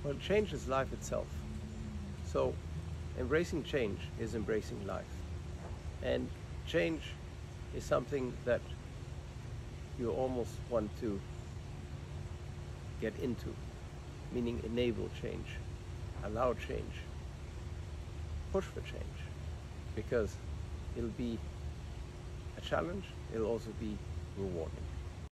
Well, change is life itself. So embracing change is embracing life. And change is something that you almost want to get into, meaning enable change, allow change, push for change, because it'll be a challenge, it'll also be rewarding.